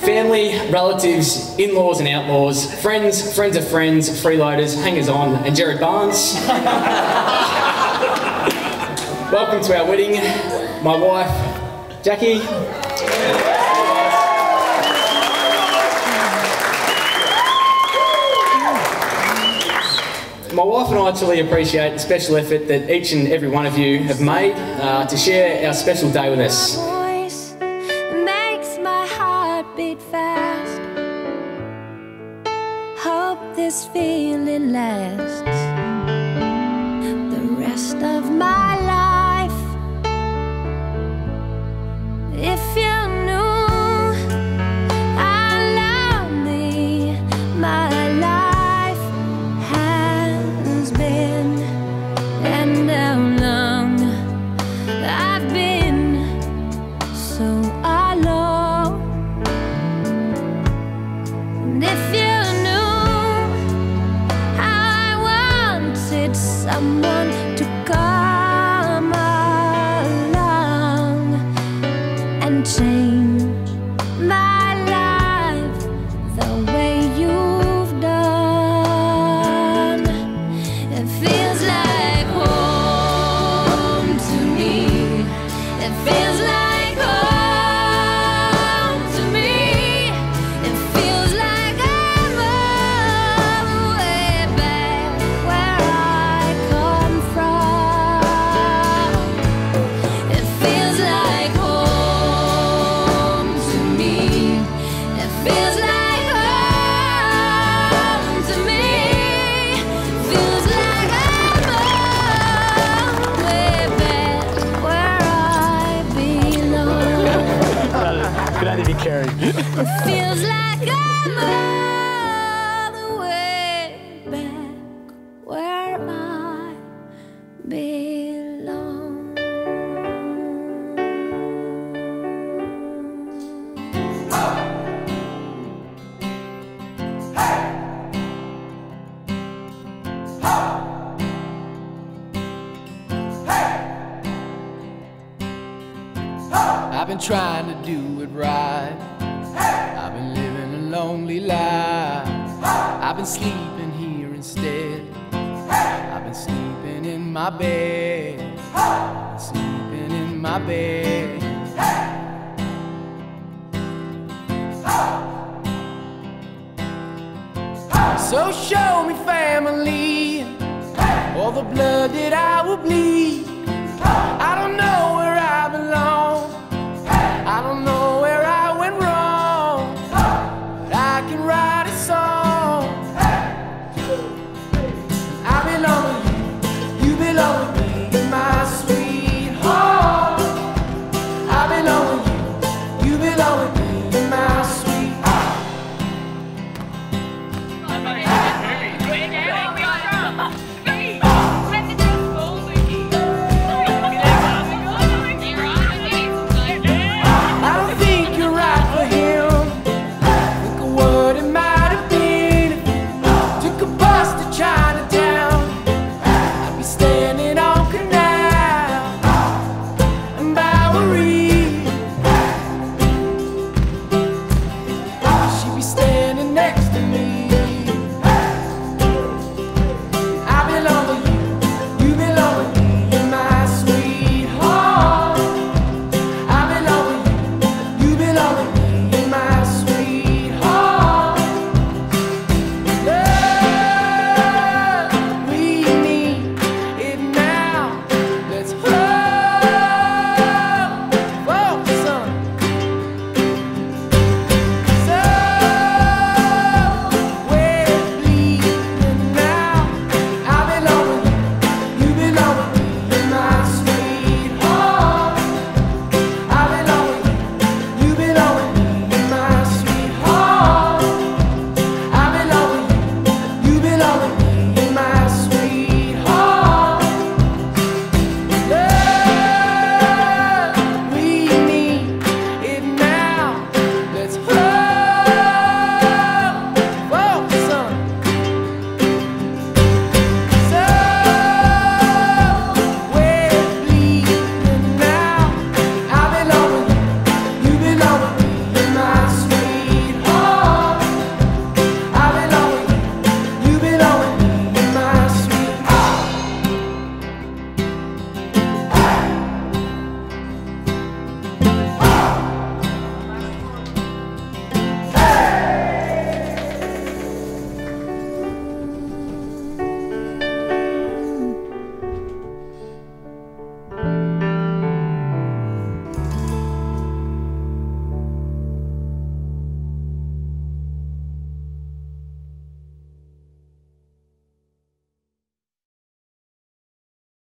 Family, relatives, in-laws and outlaws, friends, friends of friends, freeloaders, hangers-on, and Jared Barnes. Welcome to our wedding. My wife, Jackie. My wife and I truly appreciate the special effort that each and every one of you have made to share our special day with us. Beat fast. Hope this feeling lasts the rest of my life. If you knew how lonely my life has been, and how long I've been so alone. If you knew how I wanted someone to come along and change my life the way you've done. It feels like home to me. It feels like Carrie. It feels like I'm all the way back where I belong. I've been trying to do it right. I've been living a lonely life. I've been sleeping here instead. I've been sleeping in my bed. Sleeping in my bed. So show me family, all the blood that I will bleed.